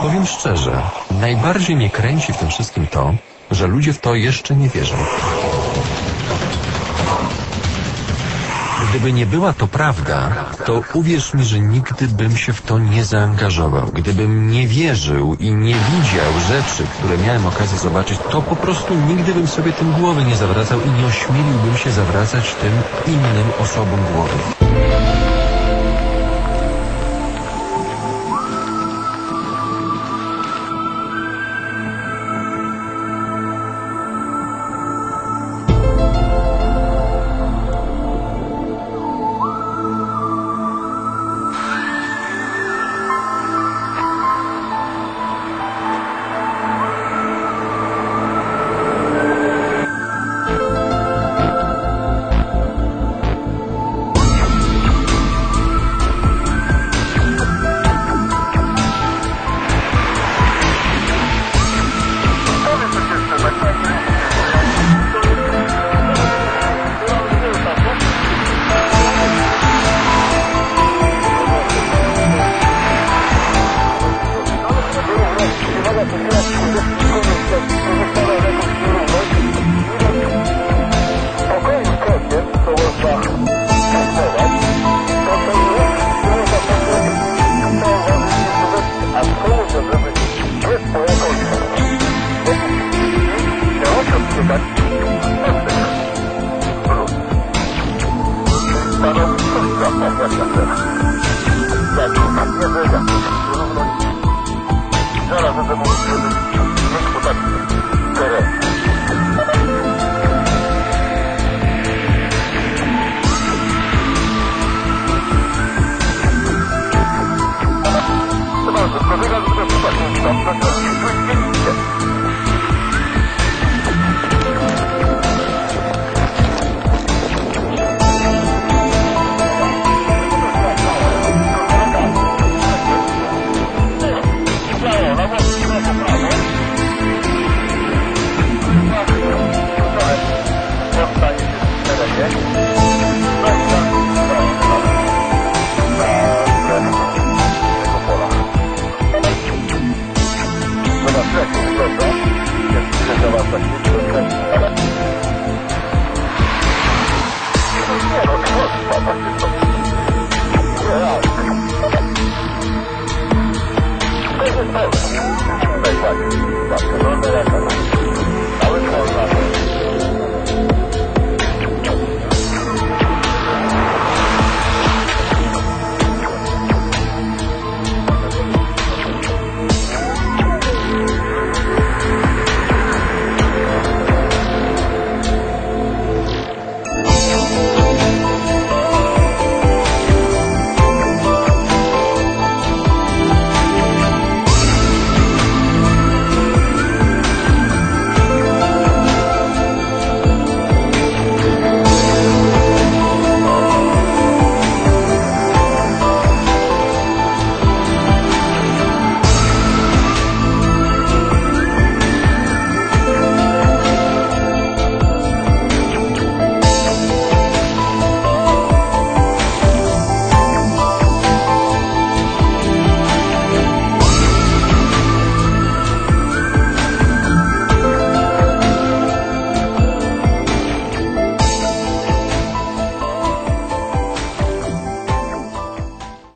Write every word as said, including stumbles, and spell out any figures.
Powiem szczerze, najbardziej mnie kręci w tym wszystkim to, że ludzie w to jeszcze nie wierzą. Gdyby nie była to prawda, to uwierz mi, że nigdy bym się w to nie zaangażował. Gdybym nie wierzył i nie widział rzeczy, które miałem okazję zobaczyć, to po prostu nigdy bym sobie tym głowy nie zawracał i nie ośmieliłbym się zawracać tym innym osobom głowy.